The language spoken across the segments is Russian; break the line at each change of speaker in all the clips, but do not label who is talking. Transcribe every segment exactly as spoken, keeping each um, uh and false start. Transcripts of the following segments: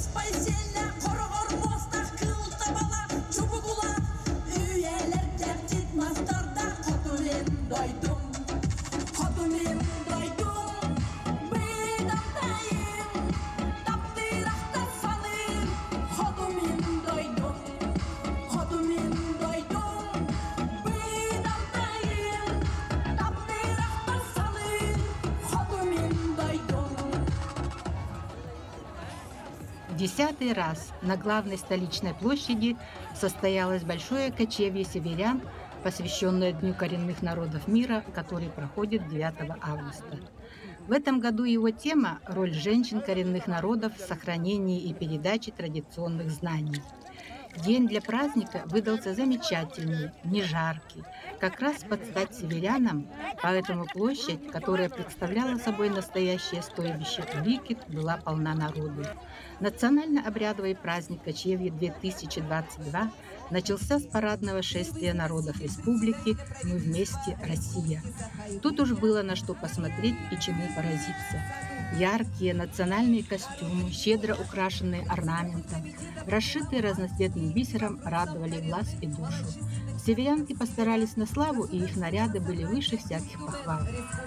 Десятый раз на главной столичной площади состоялось большое кочевье северян, посвященное Дню коренных народов мира, который проходит девятого августа. В этом году его тема – роль женщин коренных народов в сохранении и передаче традиционных знаний. День для праздника выдался замечательный, не жаркий, как раз под стать северянам, поэтому площадь, которая представляла собой настоящее стойбище Уликит, была полна народу. Национально-обрядовый праздник Кочевья две тысячи двадцать два начался с парадного шествия народов республики «Мы вместе, Россия». Тут уж было на что посмотреть и чему поразиться. Яркие национальные костюмы, щедро украшенные орнаментом, расшитые разноцветным бисером, радовали глаз и душу. Северянки постарались на славу, и их наряды были выше всяких похвал.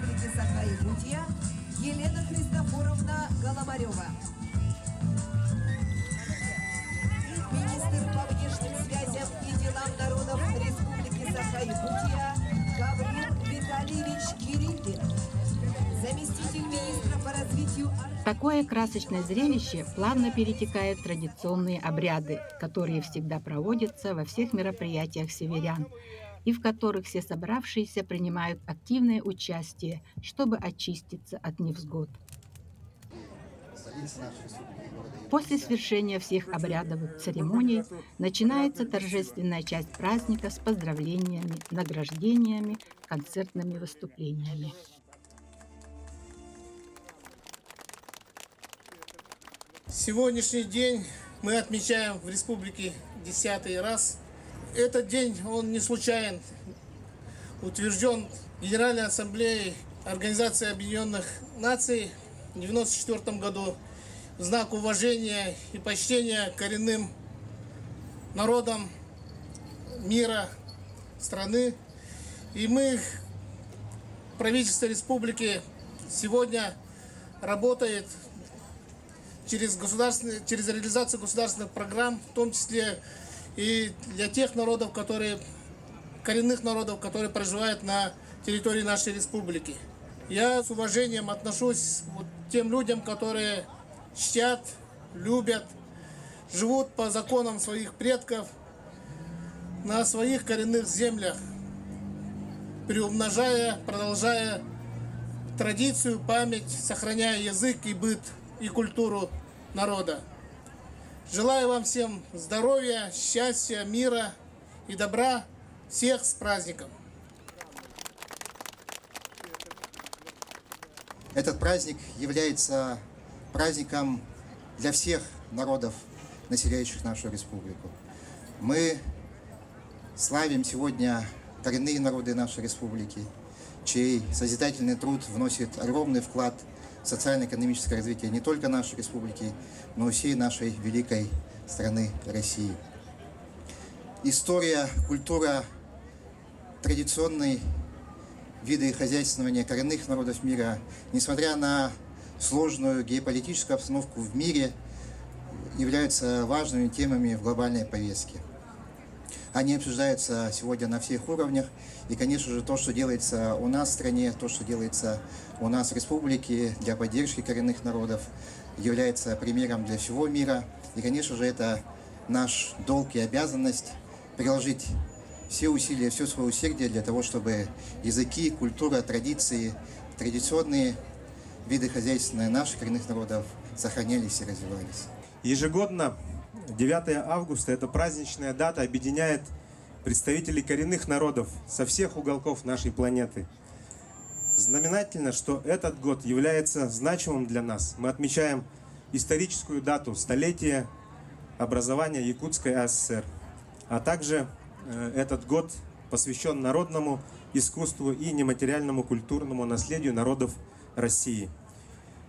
Елена Христофоровна Голобарева. Министр по внешним связям и делам народов Республики Саха-Якутия Гаврил Витальевич Кириллин. Заместитель министра по развитию...
Такое красочное зрелище плавно перетекает в традиционные обряды, которые всегда проводятся во всех мероприятиях северян, и в которых все собравшиеся принимают активное участие, чтобы очиститься от невзгод. После свершения всех обрядовых церемоний начинается торжественная часть праздника с поздравлениями, награждениями, концертными выступлениями.
Сегодняшний день мы отмечаем в республике десятый раз. Этот день, он не случайен, утвержден Генеральной Ассамблеей Организации Объединенных Наций в девяносто четвёртом году в знак уважения и почтения коренным народам мира, страны. И мы, правительство республики, сегодня работает через, государственные, через реализацию государственных программ, в том числе и для тех народов, которые, коренных народов, которые проживают на территории нашей республики. Я с уважением отношусь вот к тем людям, которые чтят, любят, живут по законам своих предков на своих коренных землях, приумножая, продолжая традицию, память, сохраняя язык и быт и культуру народа. Желаю вам всем здоровья, счастья, мира и добра. Всех с праздником!
Этот праздник является праздником для всех народов, населяющих нашу республику. Мы славим сегодня коренные народы нашей республики, чей созидательный труд вносит огромный вклад в социально-экономическое развитие не только нашей республики, но и всей нашей великой страны России. История, культура, традиционные виды хозяйствования коренных народов мира, несмотря на сложную геополитическую обстановку в мире, являются важными темами в глобальной повестке. Они обсуждаются сегодня на всех уровнях. И, конечно же, то, что делается у нас в стране, то, что делается у нас в республике для поддержки коренных народов, является примером для всего мира. И, конечно же, это наш долг и обязанность приложить все усилия, все свое усердие для того, чтобы языки, культура, традиции, традиционные виды хозяйственные наших коренных народов сохранялись и развивались.
Ежегодно девятое августа, эта праздничная дата, объединяет представителей коренных народов со всех уголков нашей планеты. Знаменательно, что этот год является значимым для нас. Мы отмечаем историческую дату столетия образования Якутской АССР, а также э, этот год посвящен народному искусству и нематериальному культурному наследию народов России.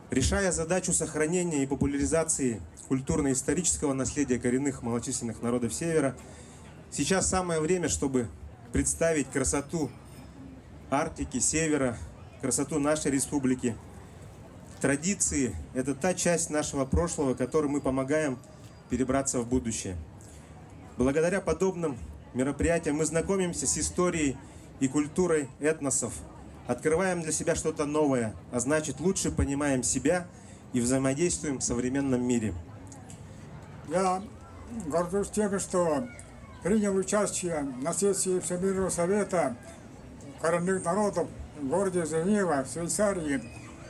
Решая задачу сохранения и популяризации культурно-исторического наследия коренных малочисленных народов Севера, сейчас самое время, чтобы представить красоту Арктики, Севера, красоту нашей республики. Традиции – это та часть нашего прошлого, которой мы помогаем перебраться в будущее. Благодаря подобным мероприятиям мы знакомимся с историей и культурой этносов, открываем для себя что-то новое, а значит, лучше понимаем себя и взаимодействуем в современном мире.
Я горжусь тем, что принял участие на сессии Всемирного совета коренных народов в городе Женева, в Швейцарии.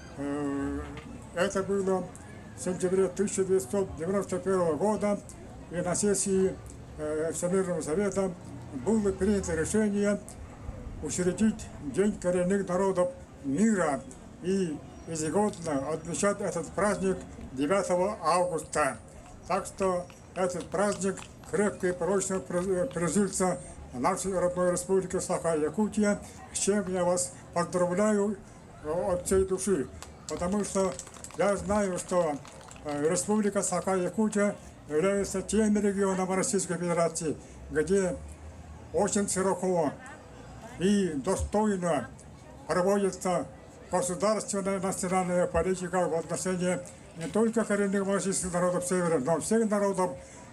Это было в сентябре тысяча девятьсот девяносто первого года, и на сессии Всемирного совета было принято решение учредить День коренных народов мира и ежегодно отмечать этот праздник девятого августа. Так что этот праздник крепко и прочно прижился в нашей родной республике Саха-Якутия, с чем я вас поздравляю от всей души, потому что я знаю, что республика Саха-Якутия является тем регионом Российской Федерации, где очень широко и достойно проводится государственная национальная политика в отношении не только коренных малочисленных народов Севера, но всех народов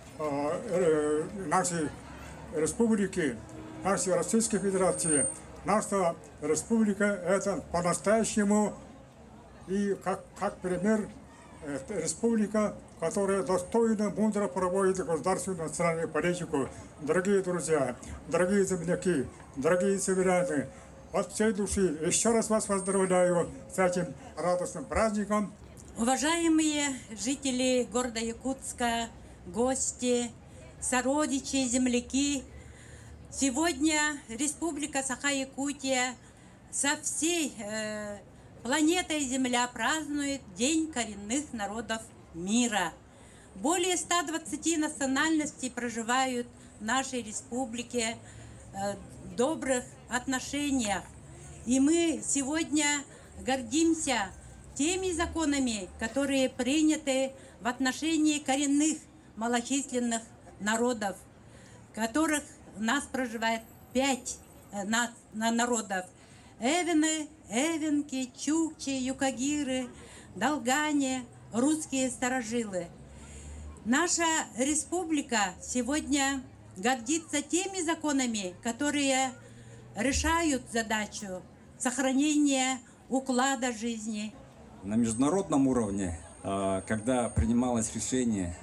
э, нашей республики, нашей Российской Федерации. Наша республика – это по-настоящему и как, как пример э, республика, которая достойно, мудро проводит государственную национальную политику. Дорогие друзья, дорогие земляки, дорогие северяне, от всей души еще раз вас поздравляю с этим радостным праздником.
Уважаемые жители города Якутска, гости, сородичи, земляки, сегодня Республика Саха-Якутия со всей э, планетой Земля празднует День коренных народов мира. Более ста двадцати национальностей проживают в нашей республике э, в добрых отношениях. И мы сегодня гордимся теми законами, которые приняты в отношении коренных малочисленных народов, которых у нас проживает пять э, на, на народов. Эвены, эвенки, чукчи, юкагиры, долгане, русские старожилы. Наша республика сегодня гордится теми законами, которые решают задачу сохранения уклада жизни.
На международном уровне, когда принималось решение,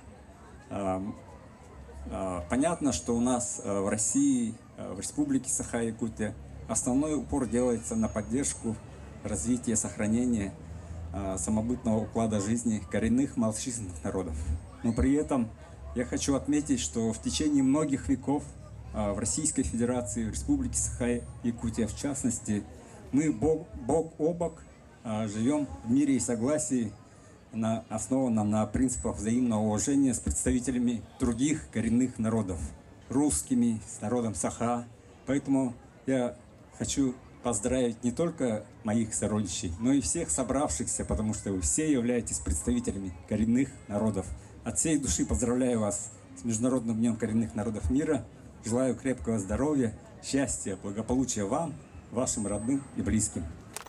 понятно, что у нас в России, в Республике Саха-Якутия, основной упор делается на поддержку развития, сохранения самобытного уклада жизни коренных малочисленных народов. Но при этом я хочу отметить, что в течение многих веков в Российской Федерации, в Республике Саха-Якутия в частности, мы бок, бок о бок живем в мире и согласии, на, основанном на принципах взаимного уважения с представителями других коренных народов, русскими, с народом Саха. Поэтому я хочу поздравить не только моих сородичей, но и всех собравшихся, потому что вы все являетесь представителями коренных народов. От всей души поздравляю вас с Международным днем коренных народов мира. Желаю крепкого здоровья, счастья, благополучия вам, вашим родным и близким.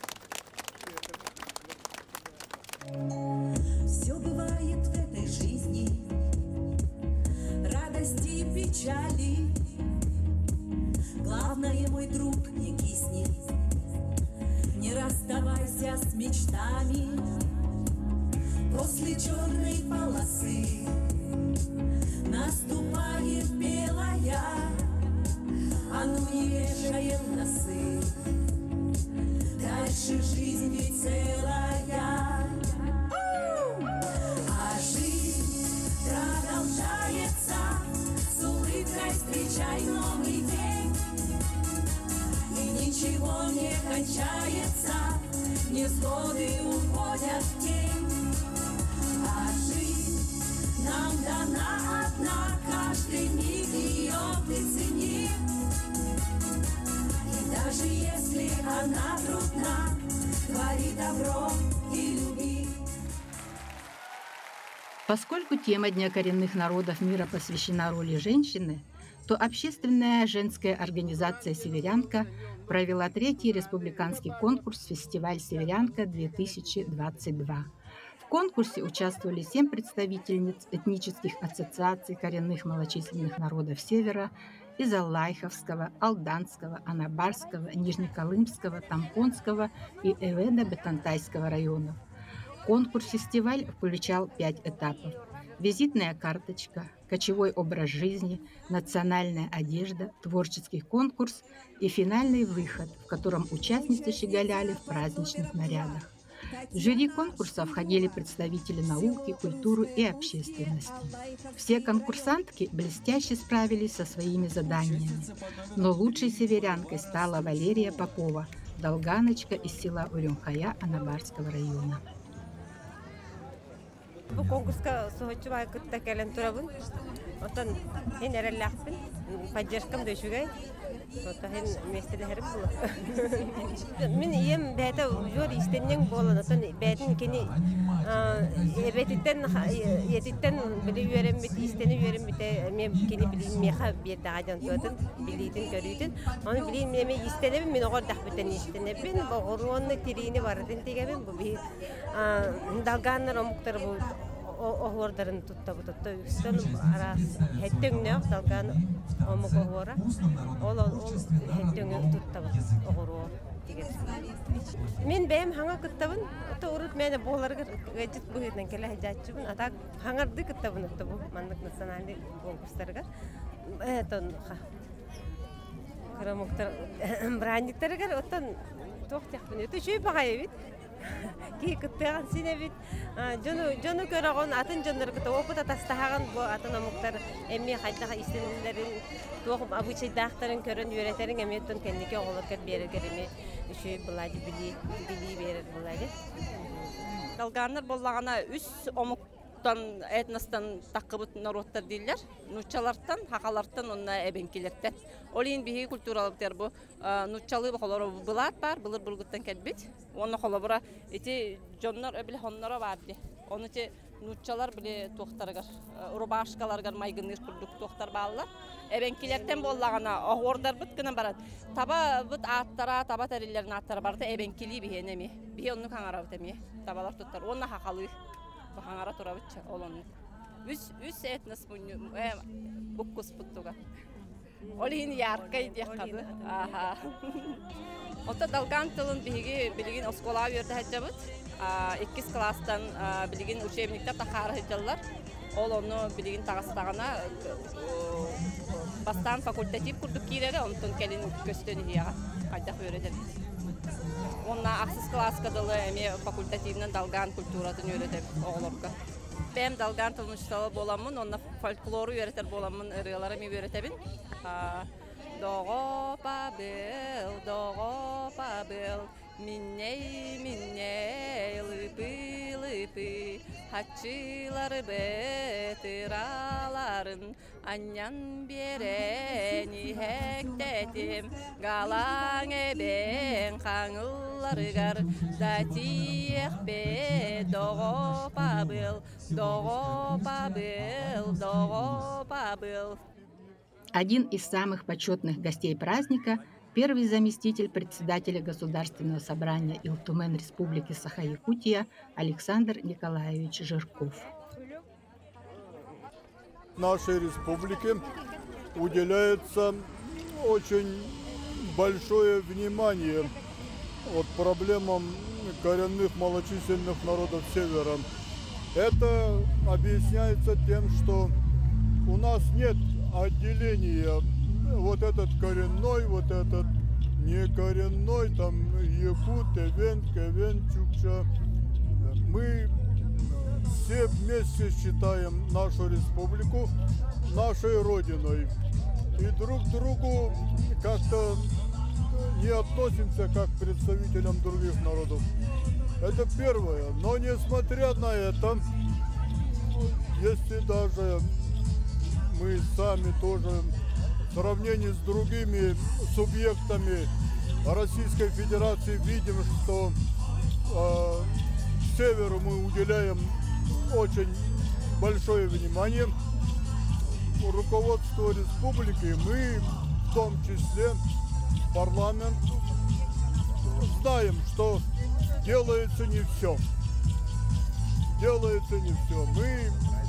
Все бывает в этой жизни, радости и печали. Главное, мой друг, не кисни, не расставайся с мечтами. После черной полосы наступает белая, а ну не вешаем носы. Дальше жизнь ведь целая, а жизнь продолжается. С улыбкой встречай новый день, и ничего не кончается, невзгоды уходят в тень. А жизнь нам дана одна, каждый миг ее ты цени. И даже если она трудна, твори добро и люби.
Поскольку тема Дня коренных народов мира посвящена роли женщины, то общественная женская организация «Северянка» провела третий республиканский конкурс «Фестиваль Северянка-две тысячи двадцать два». В конкурсе участвовали семь представительниц этнических ассоциаций коренных малочисленных народов Севера из Аллайховского, Алданского, Анабарского, Нижнеколымского, Тампонского и Эведо-Бетантайского районов. Конкурс-фестиваль включал пять этапов: визитная карточка, кочевой образ жизни, национальная одежда, творческий конкурс и финальный выход, в котором участницы щеголяли в праздничных нарядах. В жюри конкурса входили представители науки, культуры и общественности. Все конкурсантки блестяще справились со своими заданиями, но лучшей северянкой стала Валерия Попова, долганочка из села Урюмхая Анабарского района.
Bu konkurska sohutçu vakıtta gelen turabın. Otan hen erellakpın. Pajjerkam döşügay. Otan hen mesele herip bulu. Min iyem beta jor istenyen bolan. Otan betin kini ebetitten yetitten bili verem bit isteni verem bit me kini bilin meha bir dağdan tuatın bilidin görüydün. Onu bilin me istenem min oğur dahbeten istenebin. Bu ormanlık tirini vardın tegabin bu bir dalganlar omuktar bu oğurların tutta bu tutta üstten aras hettün yok dalgan omuk oğura. Ol ol hettün tutta bu oğuru. Мен бәйім хаңа күттабын, ота урут мәне боларга гәҗит бу һедән келә һәҗәтчүбен, ата хаңарды күттабын ота бу мандык национальный конкурсларга. Этон ха. Крамуктар брандиктарга ота тохтяхбын. Өтө шөй багай бит. Ки күттәгән сине бит. Җону җону көрәгән атын җоннар күтә опыта тастаган бу атын амуктар эмми хәҗдә истенләрен тоғып абычай дактарын көрөн үйрәтерин эметтен кендике оголорга берер кереме үшөй булади били били берер булади.
Далганнар боллагана үс омуктан этностан такыбыт народтар дилер, нучалардан, хакалардан, онна эбенкилерден. Олин бихи культуралыктар бу нучалы холоро булат бар, булыр булгуттан келбит. Оны холобура эти жоннор өбүл хонноро барды. Оны те нучалар биле тохтаргар, рубашкаларгар майгыныр курдук тохтар баллар. Эбенкилерден боллагана огордар бут гына барат. Таба бут аттара, таба терилерин аттара барда эбенкили бихенеми. Бихи онну каңарабыт эми. Табалар туттар. Онна хакалы каңара турабытчы олонну. Үс үс этнос буню буккус буттуга. Олин яркай дияққады. Аха. Ота далган тылын биги билигин оскола берді хаджабыт. Эккис класстан билигин учебниктер тақары хаджалар. Ол оны билигин тағыстағана бастан факультатив курдук кийлері, онтон келин көстөні хияға қайдақ өредер. Онна ақсыз класска дылы әме факультативнен далган культуратын өредер оғылырға. Бәм далган тылынышталы боламын, онна фольклору өретер боламын, ырғалары ме өретебін. Доғо пабел, доғо пабел, минней, минней, лыпы, лыпы, хатчылары бетыраларын, аннян берени хектетим, галаң эбен қаңыларыгар, датиех бе, доғо пабел, доғо пабел, доғо пабел.
Один из самых почетных гостей праздника – первый заместитель председателя Государственного собрания Илтумен Республики Саха-Якутия Александр Николаевич Жирков.
Нашей республике уделяется очень большое внимание от проблемам коренных малочисленных народов Севера. Это объясняется тем, что у нас нет отделения вот этот коренной, вот этот не коренной, там якут, эвен, кевен, чукча. Мы все вместе считаем нашу республику нашей родиной. И друг к другу как-то не относимся как к представителям других народов. Это первое. Но несмотря на это, если даже мы сами тоже в сравнении с другими субъектами Российской Федерации видим, что э, северу мы уделяем очень большое внимание. Руководство республики, мы в том числе парламент, знаем, что делается не все. Делается не все. Мы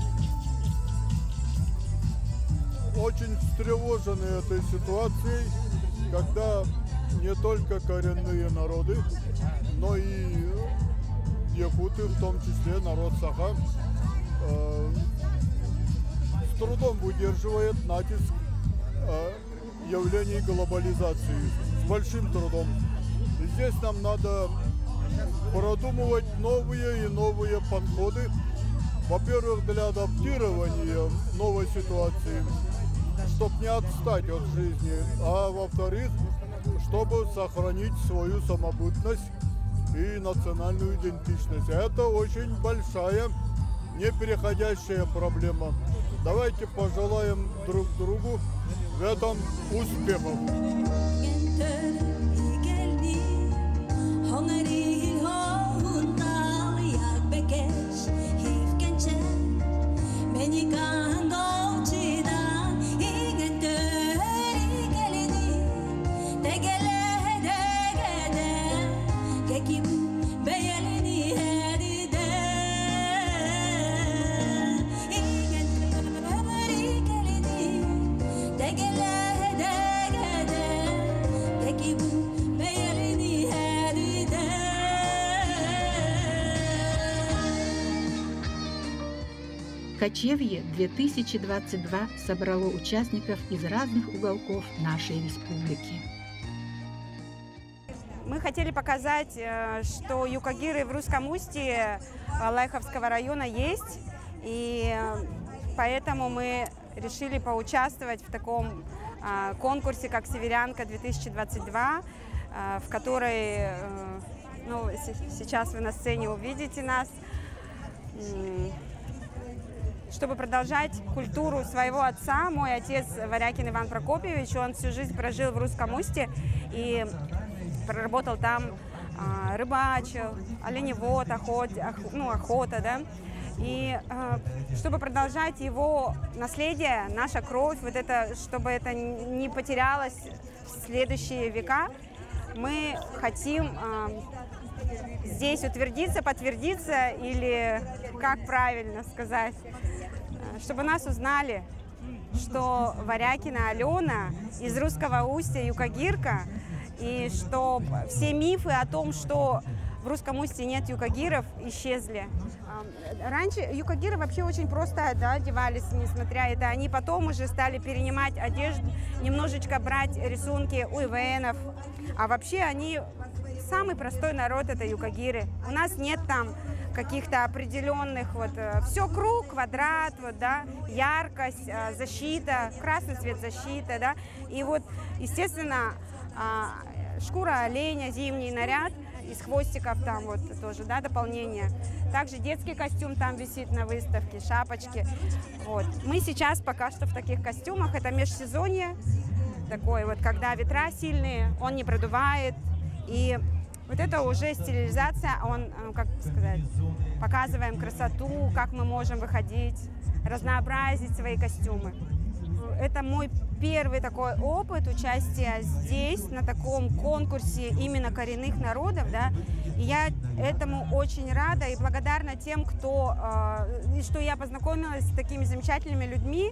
очень встревожены этой ситуацией, когда не только коренные народы, но и якуты, в том числе народ Саха, э, с трудом выдерживает натиск э, явлений глобализации, с большим трудом. И здесь нам надо продумывать новые и новые подходы. Во-первых, для адаптирования новой ситуации, чтобы не отстать от жизни, а во-вторых, чтобы сохранить свою самобытность и национальную идентичность. Это очень большая, непереходящая проблема. Давайте пожелаем друг другу в этом успехов.
Кочевье две тысячи двадцать два собрало участников из разных уголков нашей республики.
Мы хотели показать, что юкагиры в Русском Устье Лайховского района есть, и поэтому мы решили поучаствовать в таком конкурсе, как «Северянка две тысячи двадцать два», в которой, ну, сейчас вы на сцене увидите нас, чтобы продолжать культуру своего отца. Мой отец Варякин Иван Прокопьевич, он всю жизнь прожил в Русском Устье и проработал там, а, рыбачил, оленевод, охот, ох, ну, охота, да. И а, чтобы продолжать его наследие, наша кровь, вот это, чтобы это не потерялось в следующие века, мы хотим а, здесь утвердиться, подтвердиться, или как правильно сказать, чтобы нас узнали, что Варякина Алена из Русского Устья юкагирка, и что все мифы о том, что в Русском Устье нет юкагиров, исчезли. Раньше юкагиры вообще очень просто, да, одевались, несмотря это. Они потом уже стали перенимать одежду, немножечко брать рисунки у ивенов. А вообще они самый простой народ, это юкагиры. У нас нет там каких-то определенных, вот, все круг, квадрат, вот, да, яркость, защита, красный цвет защиты, да, и вот, естественно, шкура оленя, зимний наряд, из хвостиков там вот тоже, да, дополнение. Также детский костюм там висит на выставке, шапочки, вот. Мы сейчас пока что в таких костюмах, это межсезонье, такое вот, когда ветра сильные, он не продувает, и вот это уже стилизация, он, как сказать, показываем красоту, как мы можем выходить, разнообразить свои костюмы. Это мой первый такой опыт участия здесь, на таком конкурсе именно коренных народов, да, и я этому очень рада и благодарна тем, кто, э, что я познакомилась с такими замечательными людьми,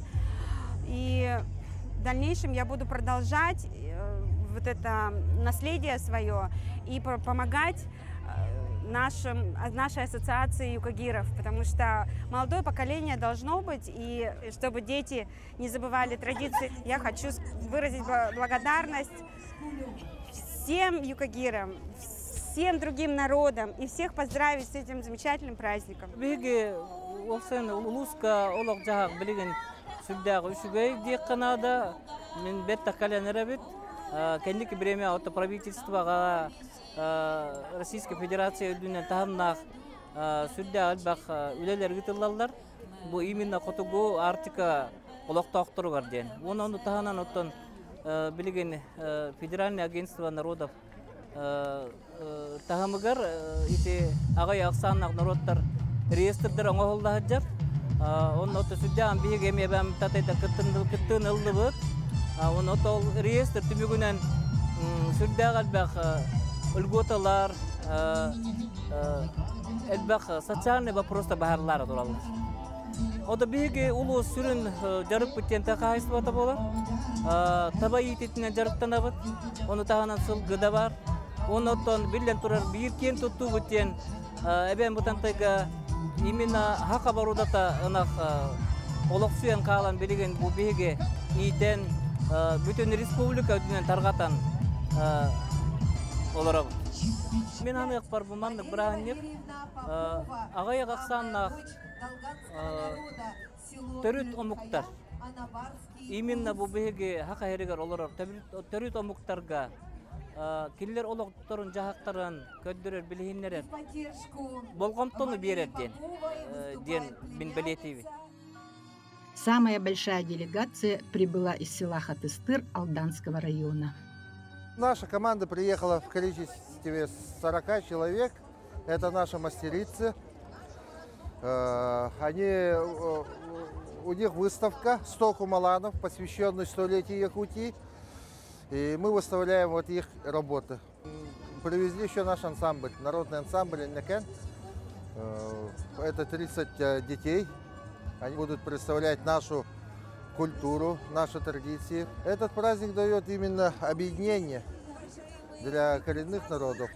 и в дальнейшем я буду продолжать э, вот это наследие свое и помогать нашим, нашей ассоциации юкагиров, потому что молодое поколение должно быть, и чтобы дети не забывали традиции, я хочу выразить благодарность всем юкагирам, всем другим народам и всех поздравить с этим замечательным праздником.
Кендики время от правительства Российской Федерации дүнен тахамнах сүдде албах үлелер гытыллалар. Бу именно котугу Арктика олоктоктор бар ден. Онун таханан оттон билген Федеральное агентство народов тахамыгар ите агай аксаннак народтар реестрдер оңолдахаджар. Он от судьям биге мебам татайда кыттын ылдыбыт. Он от ол реестр түмүгүнөн судья галбак үлготалар элбак социальный вопроста бахарлар туралы. Ода биге улуу сүрүн жарык биттен такайсы бата болот. Табай итетине жарыктанабыт. Оны тагынан сылгы бар. Онотон билен турар биркен тутту биттен эбен бутантайга именно хака барудата ынак олоксуян калан билеген бу биге итен бүтүн республика үдүнөн таргатан олороб. Мен аны бар бу мандык бирагынып агай аксаннак төрүт омуктар. Именно бу биге хака херегер олорор төрүт омуктарга киллер олокторун жахактарын көддөрөр билгендер болгомтону берет ден ден мен билетиби.
Самая большая делегация прибыла из села Хатыстыр Алданского района.
Наша команда приехала в количестве сорока человек. Это наши мастерицы. Они, у них выставка сто кумаланов, посвященная столетию Якутии. И мы выставляем вот их работы. Привезли еще наш ансамбль, народный ансамбль Некен. Это тридцать детей. Они будут представлять нашу культуру, наши традиции. Этот праздник дает именно объединение для коренных народов.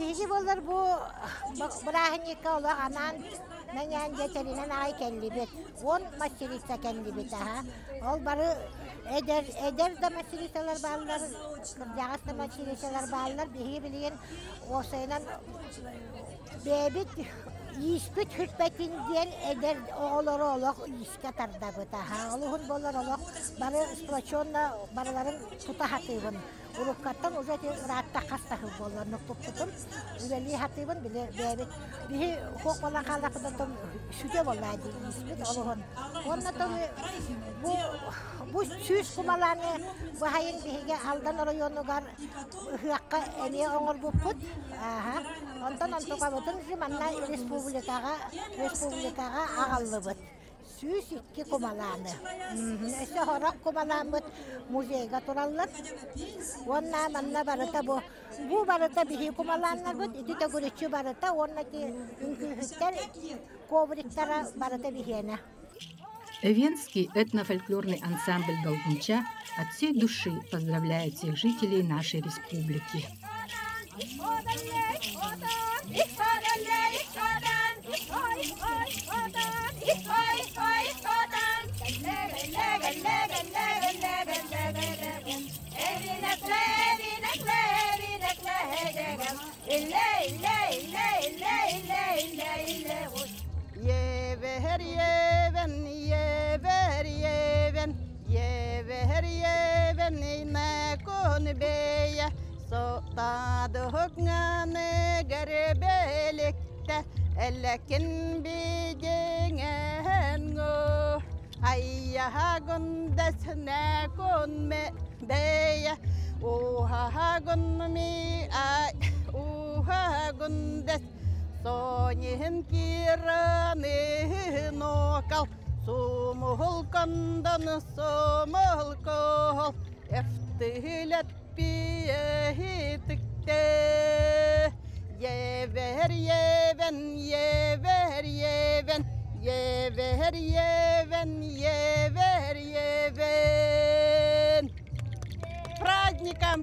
Eder eder da masiriteler bağlar, kırcağız da masiriteler bağlar, bihi bilin o sayılan bebek İspit hürbetin diyen eder oğulları olak iska tarda bıta ha. Oğluhun bollar olak barı splaçonla barıların tuta hatıyın. Urukattan uzatı rahatta kastahı bollar noktup tutum. Üveli hatıyın bile bebek bihi hok olan kalakıdan şüce bollar diye ispit oğluhun. Onunla tabi bu bu süs kumalarını bu hayın bihige aldan orayonugar hıakka eniye oğul bu put. Aha. Ondan ontuka bütün zamanla Respublikaga Respublikaga ağallıbıt. Süs iki kumalanı. Ese horak kumalanbıt muzeyga turallar. Onna manna barıta bu. Bu barıta bihi kumalanlar bıt. İki de gürüçü barıta. Onnaki ünkühütter kovriktara barıta bihiyene.
Венский этнофольклорный ансамбль «Долгунча» от всей души поздравляет всех жителей нашей республики.
Yever yeven, yever yeven, yever yeven ina kon beye. So tadı huknane gerebelekte, elekin bijingen go. Ayya gundes ne kon me beye, oha gun mi ay, oha gundes. Sonyin kirani nokal, sumuhul kandan sumuhul kol, eftilet biyehitikte. Yever yeven, yever yeven, yever yeven, yever yeven. Праздником!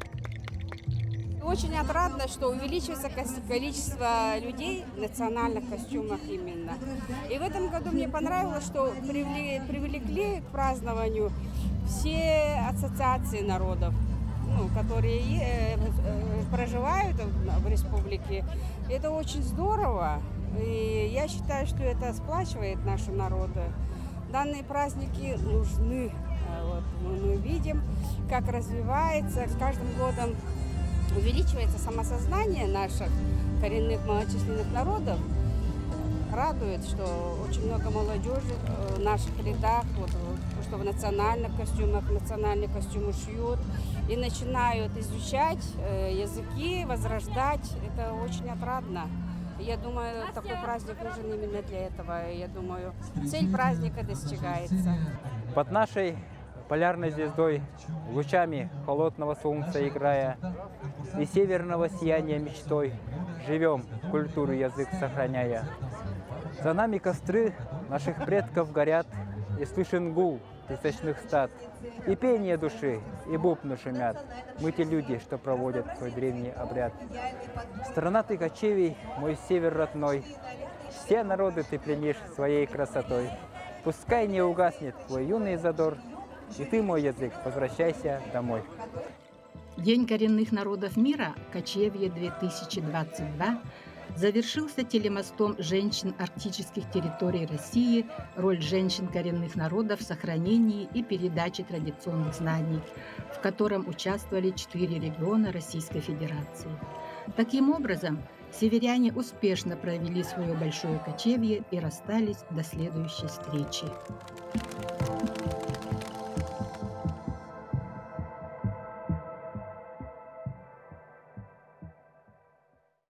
Очень отрадно, что увеличивается количество людей в национальных костюмах именно. И в этом году мне понравилось, что привлекли, привлекли к празднованию все ассоциации народов, ну, которые э, э, проживают в республике. Это очень здорово, и я считаю, что это сплачивает наши народы. Данные праздники нужны. Вот, мы видим, как развивается с каждым годом. Увеличивается самосознание наших коренных малочисленных народов. Радует, что очень много молодежи в наших рядах, вот, что в национальных костюмах, национальные костюмы шьют и начинают изучать языки, возрождать. Это очень отрадно. Я думаю, такой праздник нужен именно для этого. Я думаю, цель праздника достигается.
Под нашей полярной звездой, лучами холодного солнца играя и северного сияния мечтой, живем, культуру язык сохраняя. За нами костры наших предков горят, и слышен гул тысячных стад, и пение души, и бубны шумят. Мы те люди, что проводят свой древний обряд. Страна ты кочевий, мой север родной, все народы ты пленишь своей красотой. Пускай не угаснет твой юный задор, и ты, мой язык, возвращайся домой.
День коренных народов мира Кочевье две тысячи двадцать два завершился телемостом женщин арктических территорий России «Роль женщин коренных народов в сохранении и передаче традиционных знаний», в котором участвовали четыре региона Российской Федерации. Таким образом, северяне успешно провели свое большое кочевье и расстались до следующей встречи.